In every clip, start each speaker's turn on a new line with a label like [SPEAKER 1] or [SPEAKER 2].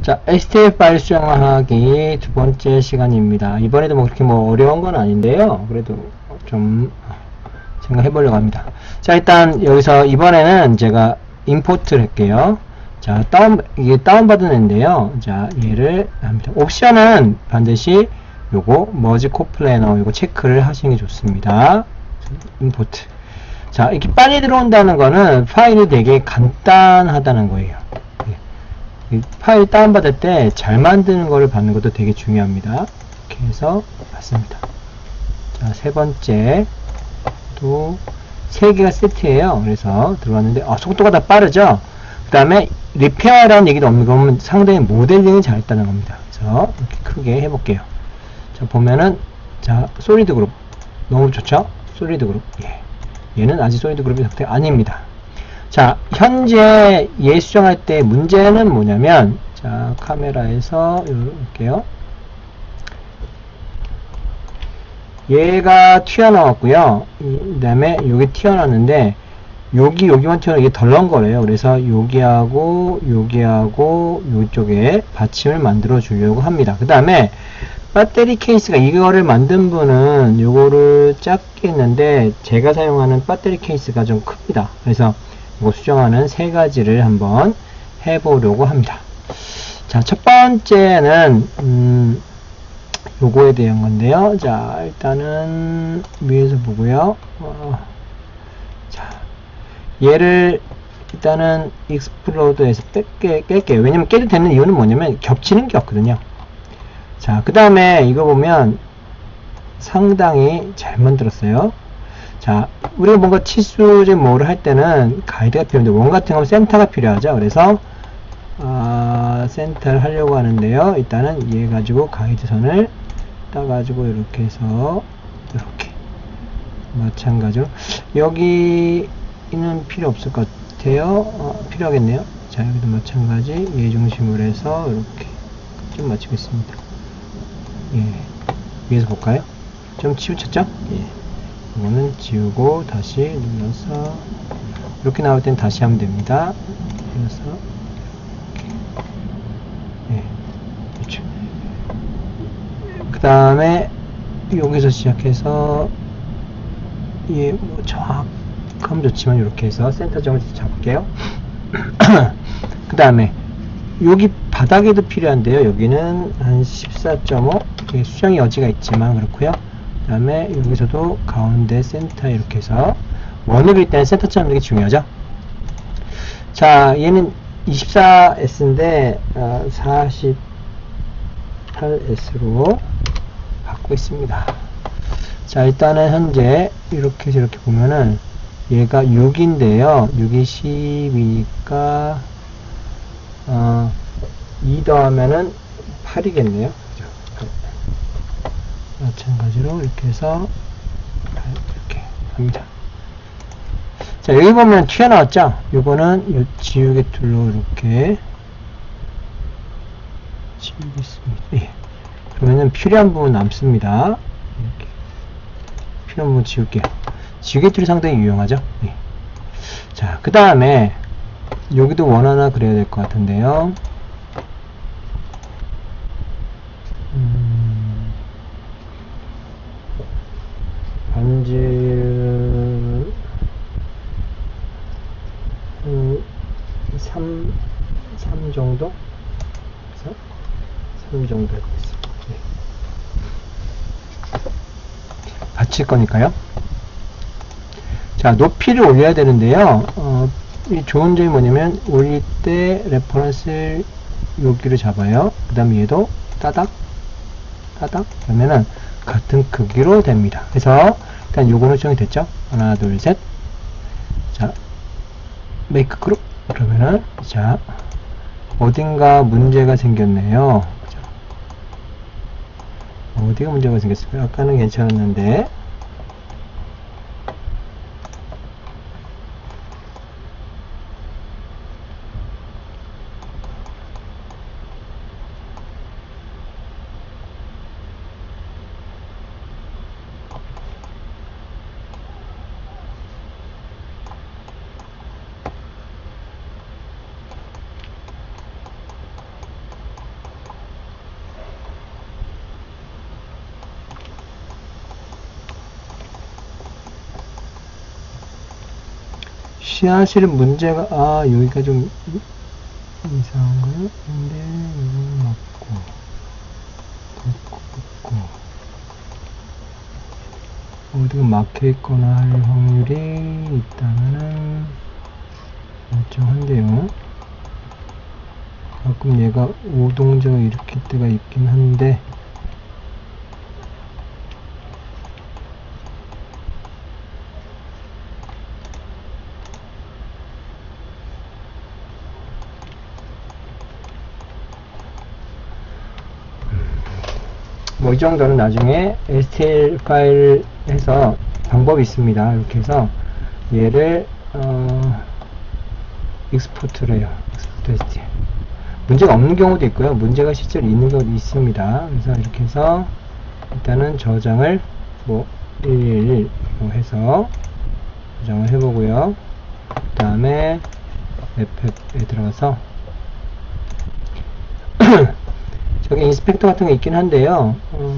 [SPEAKER 1] 자, HTML 파일 수정하기 두 번째 시간입니다. 이번에도 뭐 그렇게 뭐 어려운 건 아닌데요. 그래도 좀 생각해 보려고 합니다. 자, 일단 여기서 이번에는 제가 임포트를 할게요. 자, 이게 다운받은 앤데요. 자, 얘를 합니다. 옵션은 반드시 요거, 머지 코플래너 요거 체크를 하시는 게 좋습니다. 임포트. 자, 이렇게 빨리 들어온다는 거는 파일이 되게 간단하다는 거예요. 파일 다운받을 때 잘 만드는 거를 받는 것도 되게 중요합니다. 이렇게 해서 받습니다. 자, 세 번째 또 3개가 세트예요. 그래서 들어왔는데 속도가 더 빠르죠. 그 다음에 리페어라는 얘기도 없는 거면 상당히 모델링이 잘 했다는 겁니다. 그래서 이렇게 크게 해볼게요. 자, 보면은 자, 솔리드 그룹 너무 좋죠. 솔리드 그룹. 얘는 아직 솔리드 그룹이 상태가 아닙니다. 자, 현재 얘 수정할 때 문제는 뭐냐면, 자, 카메라에서 이렇게요. 얘가 튀어나왔고요. 그 다음에 여기 튀어나왔는데, 여기만 튀어나와 이게 덜렁 거래요. 그래서 여기하고 요쪽에 받침을 만들어 주려고 합니다. 그 다음에 배터리 케이스가 이거를 만든 분은 요거를 작게 했는데, 제가 사용하는 배터리 케이스가 좀 큽니다. 그래서 이거 수정하는 3가지를 한번 해보려고 합니다. 자, 첫 번째는 요거에 대한 건데요. 자, 일단은 위에서 보고요. 자, 얘를 일단은 익스플로드에서 뺄게요. 왜냐면 깨도 되는 이유는 뭐냐면 겹치는 게 없거든요. 자, 그 다음에 이거 보면 상당히 잘 만들었어요. 자, 우리가 뭔가 치수제 뭐를 할 때는 가이드가 필요한데, 원 같은 경우는 센터가 필요하죠. 그래서, 센터를 하려고 하는데요. 일단은 얘 가지고 가이드선을 따가지고 이렇게 해서, 이렇게. 마찬가지로. 여기는 필요 없을 것 같아요. 필요하겠네요. 자, 여기도 마찬가지. 얘 중심으로 해서 이렇게 좀 맞추겠습니다. 위에서 볼까요? 좀 치우쳤죠? 이거는 지우고 다시 눌러서 이렇게 나올 땐 다시 하면 됩니다. 그래서 그렇죠. 그 다음에 여기서 시작해서 뭐 정확하면 좋지만 이렇게 해서 센터점을 잡을게요. 그 다음에 여기 바닥에도 필요한데요. 여기는 한 14.5 수정의 여지가 있지만 그렇고요. 그 다음에 여기서도 가운데 센터 이렇게 해서 원을 그릴 때는 센터점 이렇게 중요하죠. 자, 얘는 24S인데 48S로 바꾸고 있습니다. 자, 일단은 현재 이렇게 해서 이렇게 보면은 얘가 6인데요 6이 10이니까 2 더하면은 8이겠네요. 마찬가지로 이렇게 해서 이렇게 합니다. 자, 여기 보면 튀어나왔죠? 요거는 지우개 툴로 이렇게 지우겠습니다. 그러면은 필요한 부분 남습니다. 이렇게 필요한 부분 지울게요. 지우개 툴이 상당히 유용하죠? 자, 그 다음에 여기도 원 하나 그려야 될 것 같은데요. 반지를 3 정도? 3 정도 해보겠습니다. 받칠 거니까요. 자, 높이를 올려야 되는데요. 이 좋은 점이 뭐냐면 올릴 때 레퍼런스를 여기를 잡아요. 그 다음에 얘도 따닥 그러면은 같은 크기로 됩니다. 그래서 일단 요거는 수정이 됐죠. 하나 둘 셋. 자, 메이크 그룹. 그러면은 자, 어딘가 문제가 생겼네요. 자, 어디가 문제가 생겼을까요? 아까는 괜찮았는데. 사실은 문제가, 여기가 좀 이상한가요? 근데, 이거 맞고, 어디가 막혀있거나 할 확률이 있다면은, 멀쩡한데요. 가끔 얘가 오동작을 일으킬 때가 있긴 한데, 뭐 이 정도는 나중에 STL 파일을 해서 방법이 있습니다. 이렇게 해서 얘를 익스포트를 해요. 익스포트 STL. 문제가 없는 경우도 있고요. 문제가 실제로 있는 경우도 있습니다. 그래서 이렇게 해서 일단은 저장을 뭐 111 해서 저장을 해보고요. 그 다음에 웹앱에 들어가서 저기 인스펙터 같은 게 있긴 한데요.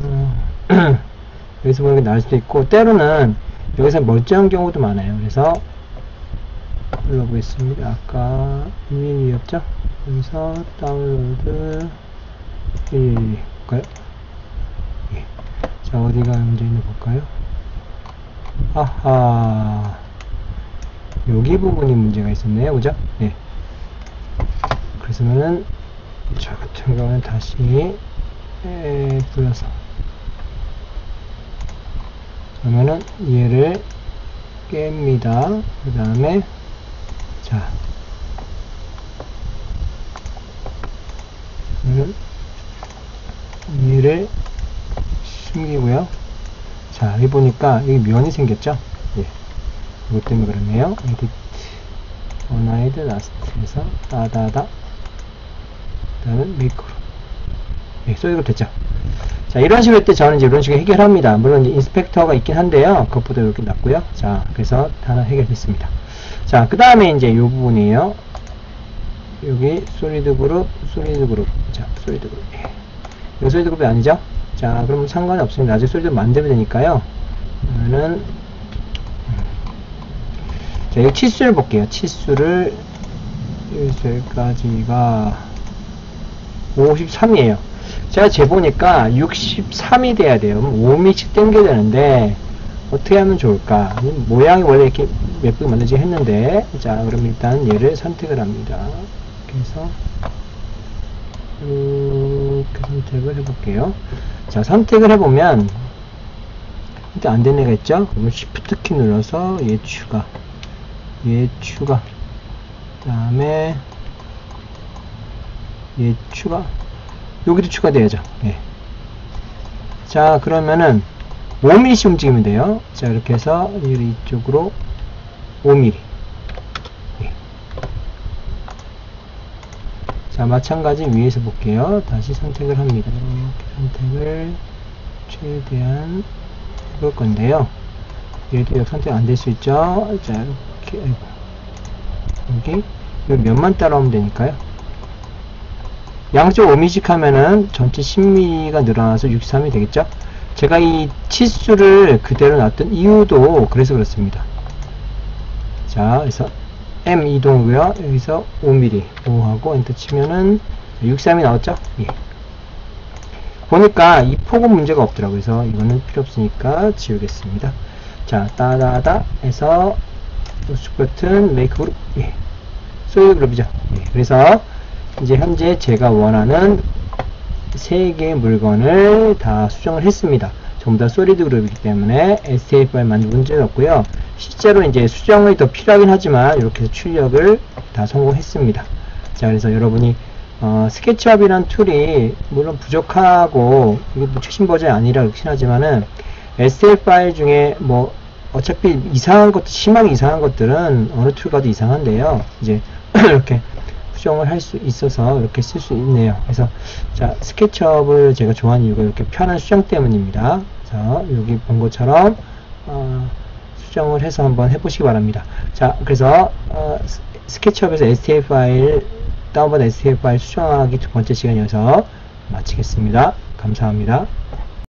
[SPEAKER 1] 여기서 보는 게 나을 수도 있고, 때로는 여기서 멀쩡한 경우도 많아요. 그래서 눌러보겠습니다. 아까 112였죠? 여기서 다운로드 112 볼까요? 예. 자, 어디가 문제 있나 볼까요? 아하, 여기 부분이 문제가 있었네요. 그죠? 예. 그래서는 저 같은 경우는 다시 불러서 그러면은 얘를 깹니다. 그 다음에 자 얘를 숨기고요. 자, 여기 보니까 여기 면이 생겼죠? 예. 이것 때문에 그러네요. edit unhide last 해서 따다다 다음은 메이크로. 네, 소리가 됐죠. 자, 이런 식으로 할 때 저는 이제 이런 식으로 해결합니다. 물론 이제 인스펙터가 있긴 한데요. 그것보다 이렇게 낫고요. 자, 그래서 하나 해결됐습니다. 자, 그 다음에 이제 이 부분이에요. 여기 솔리드 그룹. 자, 솔리드 그룹. 예. 이거 솔리드 그룹이 아니죠? 자, 그럼 상관이 없습니다. 나중에 솔리드 만들면 되니까요. 그러면은 자, 이 치수를 볼게요. 치수를 여기까지가 53이에요. 제가 재보니까 63이 돼야 돼요. 5mm씩 당겨야 되는데 어떻게 하면 좋을까? 모양이 원래 이렇게 예쁘게 만들지 했는데, 자, 그럼 일단 얘를 선택을 합니다. 그래서 이렇게 선택을 해볼게요. 자, 선택을 해보면 일단 안 되는 애가 있죠? 그러면 Shift 키 눌러서 얘 추가, 그 다음에 얘 추가, 여기도 추가돼야죠. 예. 자, 그러면은 5mm씩 움직이면 돼요. 자, 이렇게 해서 이쪽으로 5mm. 예. 자, 마찬가지 위에서 볼게요. 다시 선택을 합니다. 이렇게 선택을 최대한 해볼 건데요. 얘도 선택 안 될 수 있죠. 자, 이렇게, 여기 몇만 따라오면 되니까요. 양쪽 5mm씩 하면은 전체 10mm가 늘어나서 63이 되겠죠? 제가 이 치수를 그대로 놨던 이유도 그래서 그렇습니다. 자, 그래서 M 이동이고요. 여기서 5mm 5하고 엔터 치면은 63이 나왔죠? 예. 보니까 이 폭은 문제가 없더라고요. 그래서 이거는 필요 없으니까 지우겠습니다. 자, 따다다 해서 수축 버튼 메이크 그룹. 예. 소유 그룹이죠. 예. 그래서 이제 현재 제가 원하는 3개의 물건을 다 수정을 했습니다. 전부 다 솔리드 그룹이기 때문에 STL 파일 만들 문제는 없고요. 실제로 이제 수정이 더 필요하긴 하지만 이렇게 해서 출력을 다 성공했습니다. 자, 그래서 여러분이 스케치업이란 툴이 물론 부족하고 이게 뭐 최신 버전이 아니라 그렇긴 하지만은 STL 파일 중에 뭐 어차피 이상한 것도 심하게 이상한 것들은 어느 툴 가도 이상한데요. 이제 이렇게 수정을 할 수 있어서 이렇게 쓸 수 있네요. 그래서 자, 스케치업을 제가 좋아하는 이유가 이렇게 편한 수정 때문입니다. 자, 여기 본 것처럼 수정을 해서 한번 해보시기 바랍니다. 자, 그래서 스케치업에서 STL 파일 다운받은 STL 파일 수정하기 두 번째 시간이어서 마치겠습니다. 감사합니다.